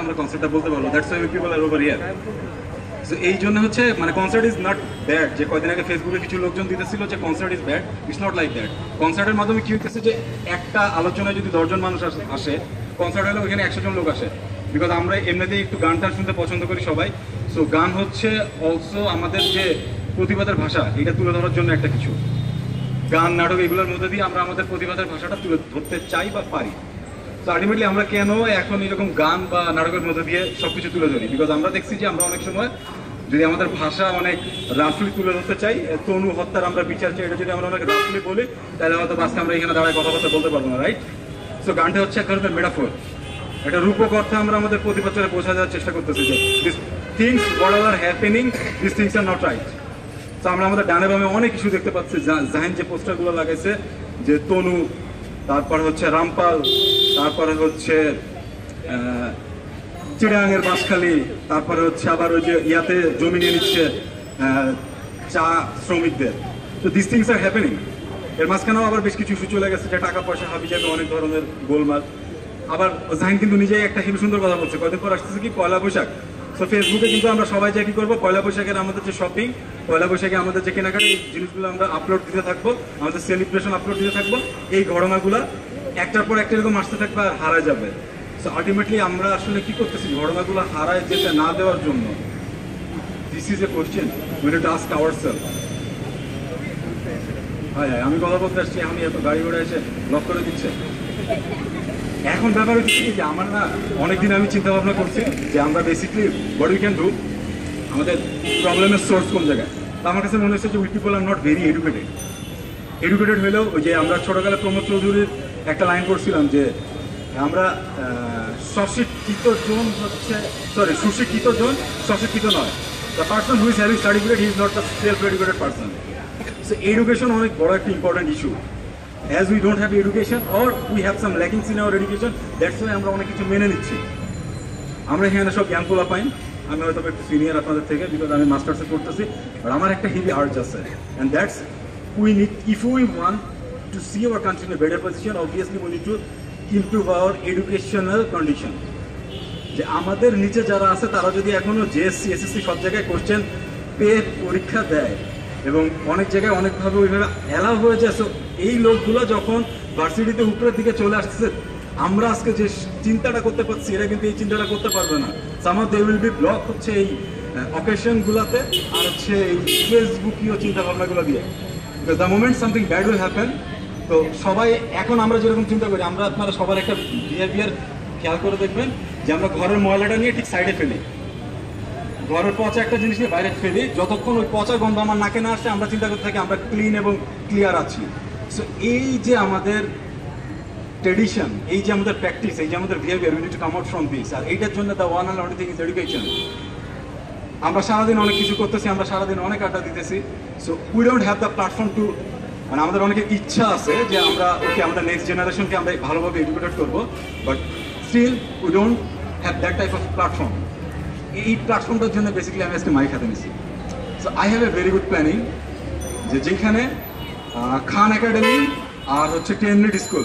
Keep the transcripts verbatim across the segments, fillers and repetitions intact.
আমরা কনসার্টটা বলতে পারবো, that's why people are over here. So এই জন্য হচ্ছে মানে কনসার্ট ইজ নট ব্যাড, যে কয়দিন আগে ফেসবুকে কিছু লোকজন দিতেছিল যে concert is bad, it's not like that. কনসার্টের মাধ্যমে কি হইতেছে যে একটা আলোচনায় যদি দশজন মানুষ আসে, কনসার্ট হলে ওইখানে একশো জন লোক আসে, বিকজ আমরা এমনিতেই একটু গান টান শুনতে পছন্দ করি সবাই। সো গান হচ্ছে অলসো আমাদের যে প্রতিবাদের ভাষা, এটা তুলে ধরার জন্য একটা কিছু। গান নাটক এগুলোর মধ্যে দিয়ে আমরা আমাদের প্রতিবাদের ভাষাটা তুলে ধরতে চাই বা পারি। তো আলটিমেটলি আমরা কেন এখন এরকম গান বা নাটকের মধ্যে দিয়ে সব কিছু তুলে ধরি, বিকজ আমরা দেখছি যে আমরা অনেক সময় যদি আমাদের ভাষা অনেক রাফলি তুলে ধরতে চাই, তনু হত্যার আমরা বিচার চাই, এটা যদি আমরা অনেক রাফলি বলি তাহলে হয়তো আজকে আমরা এখানে দাঁড়ায় কথাবার্তা বলতে পারবো না, রাইট? সো গানটা হচ্ছে এক ধরনের মেটাফোর, একটা রূপক অর্থে আমরা আমাদের প্রতিবাদে পৌঁছা যাওয়ার চেষ্টা করতেছি যে this things what are happening, this things are not right. তো আমরা আমাদের ডানে বামে অনেক কিছু দেখতে পাচ্ছি, জাহিন যে পোস্টারগুলো লাগাইছে, যে তনু, তারপর হচ্ছে রামপাল, তারপরে হচ্ছে চিড়াঙ্গের বাঁশখালী, তারপরে হচ্ছে আবার ওই যে ইয়াতে জমি নিয়ে নিচ্ছে চা শ্রমিকদের। তো দিস থিংস আর হ্যাপেনিং। এর মাঝখানেও আবার বেশ কিছু ইস্যু চলে গেছে, যে টাকা পয়সা হাবি যাবে, অনেক ধরনের গোলমাল। আবার জাহিন কিন্তু নিজেই একটা হিরো সুন্দর কথা বলছে, কয়দিন পর আসতেছে কি পয়লা বৈশাখ। তো ফেসবুকে কিন্তু আমরা সবাই যা কি করবো, পয়লা বৈশাখের আমাদের যে শপিং, পয়লা বৈশাখে আমাদের যে কেনাকাটা, এই জিনিসগুলো আমরা আপলোড দিতে থাকবো, আমাদের সেলিব্রেশন আপলোড দিতে থাকবো। এই ঘটনাগুলো একটার পর একটা এরকম আসতে থাকবে আর হারা যাবে। সো আলটিমেটলি আমরা আসলে কি করতেছি, ঘটনাগুলো হারায় যেতে না দেওয়ার জন্য। This is a question we have to ask ourselves. হ্যাঁ হ্যাঁ আমি কথা বলতে আসছি, আমি এত গাড়ি ঘোড়া এসে লক করে দিচ্ছে। এখন ব্যাপার হচ্ছে কি যে আমার না অনেকদিন আমি চিন্তা ভাবনা করছি যে আমরা basically what we can do, আমাদের প্রবলেমের সোর্স কোন জায়গায়। তো আমার কাছে মনে হচ্ছে যে we people are not very educated. Educated হলেও ওই যে আমরা ছোটোকালে প্রমোদ চৌধুরীর একটা লাইন করছিলাম যে আমরা স্বশিক্ষিত জন হচ্ছে, সরি সুশিক্ষিত জন স্বশিক্ষিত নয়। The person who is having certificate he is not the self educated person. So education অনেক বড় একটা important issue. As we don't have education or we have some lackings in our education, that's why আমরা অনেক কিছু মেনে নিচ্ছি। আমরা এখানে সব জ্ঞান পোলা পাই, আমি হয়তো একটু সিনিয়র আপনাদের থেকে, বিকজ আমি মাস্টার্সে করতেছি, আর আমার একটা হেভি আর্জ আছে, and that's we need, if we want to see our country in a better position, obviously we need to improve our educational condition. যে আমাদের নিচে যারা আছে তারা যদি এখনও জেএসসি এসএসসি সব জায়গায় কোশ্চেন পেয়ে পরীক্ষা দেয় এবং অনেক জায়গায় অনেকভাবে ওইভাবে অ্যালাউ হয়ে যায়, সো এই লোকগুলো যখন ভার্সিটিতে উপরের দিকে চলে আসতেছে, আমরা আজকে যে চিন্তাটা করতে পারছি এরা কিন্তু এই চিন্তাটা করতে পারবে না। Somehow they will be block হচ্ছে এই অকেশনগুলোতে আর হচ্ছে এই ফেসবুকীয় চিন্তা ভাবনাগুলো দিয়ে। The moment something bad will happen, তো সবাই এখন আমরা যেরকম চিন্তা করি, আমরা আপনারা সবার একটা বিহেভিয়ার খেয়াল করে দেখবেন যে আমরা ঘরের ময়লাটা নিয়ে ঠিক সাইডে ফেলি, ঘরের পচা একটা জিনিস নিয়ে বাইরে ফেলি, যতক্ষণ ওই পচা গন্ধ আমার নাকে না আসে আমরা চিন্তা করতে থাকি আমরা ক্লিন এবং ক্লিয়ার আছি। সো এই যে আমাদের ট্রেডিশন, এই যে আমাদের প্র্যাকটিস, এই যে আমাদের behaviour, we need to come out from this. আর এইটার জন্য the one and only thing is education. আমরা সারাদিন অনেক কিছু করতেছি, আমরা সারাদিন অনেক আড্ডা দিতেছি, so we don't have the platform to, মানে আমাদের অনেকের ইচ্ছা আছে যে আমরা ওকে আমরা নেক্সট জেনারেশনকে আমরা ভালোভাবে এডুকেটেড করবো, but still we don't have that type of platform. এই প্ল্যাটফর্মটার জন্য বেসিক্যালি আমি আজকে মাইক হাতে নিছি। So I have a very good planning, যে যেখানে খান একাডেমি আর হচ্ছে টেন মিনিট স্কুল,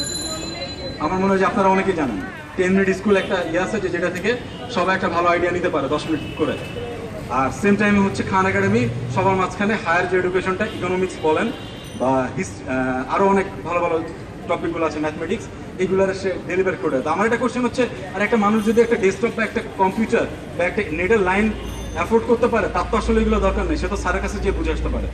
আমার মনে হয় যে আপনারা অনেকেই জানেন টেন মিনিট স্কুল একটা ইয়ে আছে যে যেটা থেকে সবাই একটা ভালো আইডিয়া নিতে পারে দশ মিনিট করে। আর সেম টাইমে হচ্ছে খান একাডেমি সবার মাঝখানে হায়ার যে এডুকেশনটা, ইকোনমিক্স বলেন বা হিস আরও অনেক ভালো ভালো টপিকগুলো আছে, ম্যাথমেটিক্স, এইগুলোর সে ডেলিভার করে। তো আমার একটা কোশ্চেন হচ্ছে, আর একটা মানুষ যদি একটা ডেস্কটপ বা একটা কম্পিউটার বা একটা নেটের লাইন অ্যাফোর্ড করতে পারে, তার তো আসলে এগুলো দরকার নেই, সে তো স্যারের কাছে যেয়ে বুঝে আসতে পারে।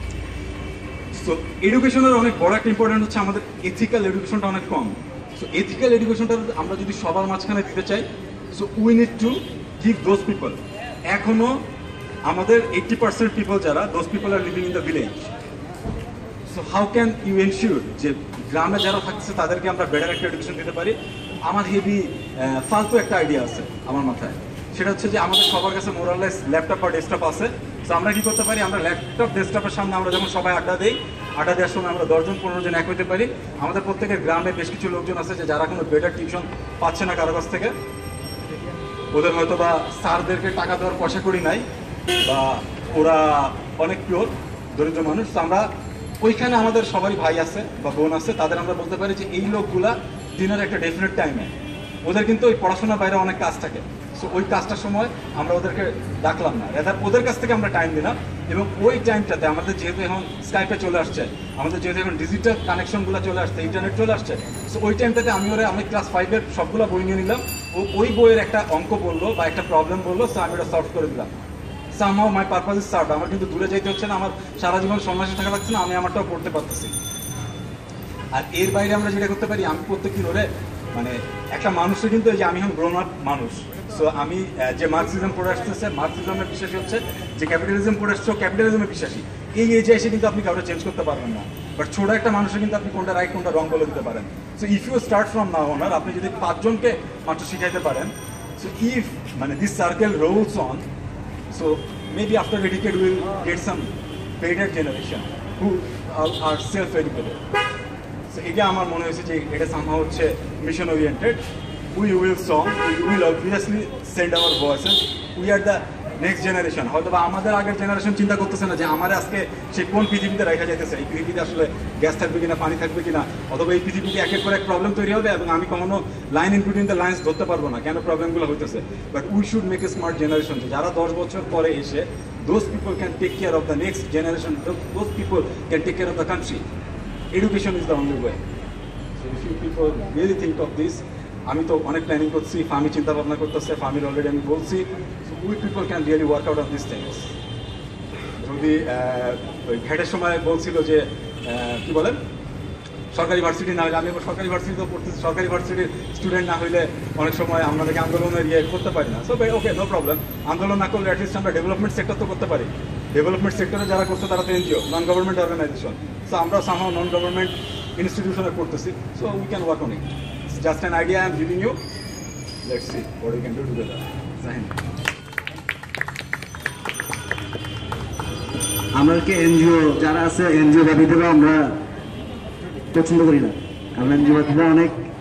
সো এডুকেশনের অনেক বড় একটা ইম্পর্টেন্ট হচ্ছে আমাদের এথিক্যাল এডুকেশনটা অনেক কম। সো এথিক্যাল এডুকেশনটা আমরা যদি সবার মাঝখানে দিতে চাই, so we need to give those people. এখনও আমাদের এইট্টি পার্সেন্ট পিপল যারা, those people are living in the village. So how can you ensure যে গ্রামে যারা থাকছে তাদেরকে আমরা বেটার একটা এডুকেশন দিতে পারি? আমার হেভি ফালতু একটা আইডিয়া আছে আমার মাথায়, সেটা হচ্ছে যে আমাদের সবার কাছে মোরালেস ল্যাপটপ বা ডেস্কটপ আছে। সো আমরা কী করতে পারি, আমরা ল্যাপটপ ডেস্কটপের সামনে আমরা যখন সবাই আড্ডা দিই, আড্ডা দেওয়ার সময় আমরা দশজন পনেরো জন এক হইতে পারি। আমাদের প্রত্যেকের গ্রামে বেশ কিছু লোকজন আছে যে যারা কোনো বেটার টিউশন পাচ্ছে না কারো কাছ থেকে, ওদের হয়তো বা স্যারদেরকে টাকা দেওয়ার পয়সা করি নাই, বা ওরা অনেক পিওর দরিদ্র মানুষ। তো আমরা ওইখানে আমাদের সবারই ভাই আছে বা বোন আছে, তাদের আমরা বলতে পারি যে এই লোকগুলা দিনের একটা ডেফিনেট টাইমে ওদের কিন্তু ওই পড়াশোনার বাইরে অনেক কাজ থাকে। সো ওই কাজটার সময় আমরা ওদেরকে ডাকলাম না, রেদার ওদের কাছ থেকে আমরা টাইম দিলাম। এবং ওই টাইমটাতে আমাদের যেহেতু এখন স্কাইপে চলে আসছে, আমাদের যেহেতু এখন ডিজিটাল কানেকশনগুলো চলে আসছে, ইন্টারনেট চলে আসছে, সো ওই টাইমটাতে আমি ওরা আমি ক্লাস ফাইভের সবগুলো বই নিয়ে নিলাম। ও ওই বইয়ের একটা অঙ্ক বললো বা একটা প্রবলেম বললো, সো আমি ওটা সলভ করে দিলাম। Somehow my purpose is served. আমার কিন্তু দূরে যেতে হচ্ছে না, আমার সারা জীবন সন্ন্যাসী থাকা লাগছে না, আমি আমারটাও পড়তে পারতেছি। আর এর বাইরে আমরা যেটা করতে পারি, আমি প্রত্যেকদিন ওরে মানে একটা মানুষের কিন্তু এই যে আমি এখন গ্রোন আপ মানুষ, সো আমি যে মার্কসিজম পড়ে আসতেছে মার্কসিজমের বিশ্বাসী হচ্ছে, যে ক্যাপিটালিজম পড়ে আসছে ক্যাপিটালিজমের বিশ্বাসী। এই এজে এসে কিন্তু আপনি কাউকে চেঞ্জ করতে পারবেন না, বাট ছোট একটা মানুষের কিন্তু আপনি কোনটা রাইট কোনটা রং বলে দিতে পারেন। So if you start from now onwards, আপনি যদি পাঁচজনকে মাত্র শিখাইতে পারেন, সো ইফ মানে this circle rolls on, so maybe after a decade will get some better generation who are self educated. So এটা আমার মনে হয়েছে যে এটা সামহাউ হচ্ছে mission oriented. We will song, we will obviously send our voices, we are the next generation. হয়তো বা আমাদের আগের জেনারেশন চিন্তা করতেছে না যে আমার আজকে সে কোন পৃথিবীতে রেখা যাইতেছে, এই পৃথিবীতে আসলে গ্যাস থাকবে কিনা, পানি থাকবে কিনা, অথবা এই পৃথিবীতে একের পর এক প্রবলেম তৈরি হবে এবং আমি কখনো line in between the lines ধরতে পারবো না কেন প্রবলেমগুলো হইতেছে। But we should make a smart generation, যারা দশ বছর পরে এসে those people can take care of the next generation, those people can take care of the country. Education is the only way. So if you people really think of this, আমি তো অনেক planning করছি, Fermi চিন্তা ভাবনা করতেছে, ফার্মির already আমি বলছি, so we people can really work out of this things. যদি ওই ঘাটের সময় বলছিল যে কি বলেন সরকারি ভার্সিটি না হলে, আমি এবার সরকারি ভার্সিটিতেও পড়তেছি, সরকারি ভার্সিটির স্টুডেন্ট না হইলে অনেক সময় আমাদেরকে আন্দোলনের ইয়ে করতে পারি না। সো ওকে, নো প্রবলেম, আন্দোলন না করলে অ্যাটলিস্ট আমরা ডেভেলপমেন্ট সেক্টর তো করতে পারি। ডেভেলপমেন্ট সেক্টরে যারা করছে তারা তো NGO, non government organisation, so আমরা সামহাউ নন গভর্নমেন্ট ইনস্টিটিউশনে করতেছি, so we can work on it. Just an idea I am giving you, let's see what we can do together. আমরা কি এনজিও যারা আছে এনজিও বাদীদেরও আমরা পছন্দ করি না, কারণ এনজিও বাদীরা অনেক